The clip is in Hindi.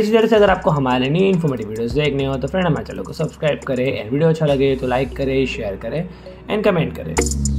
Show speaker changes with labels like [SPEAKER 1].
[SPEAKER 1] इसी तरह से अगर आपको हमारे न्यू इन्फॉर्मेटिव वीडियोस देखने हो तो फ्रेंड हमारे चैनल को सब्सक्राइब करें एंड वीडियो अच्छा लगे तो लाइक करें, शेयर करें एंड कमेंट करें।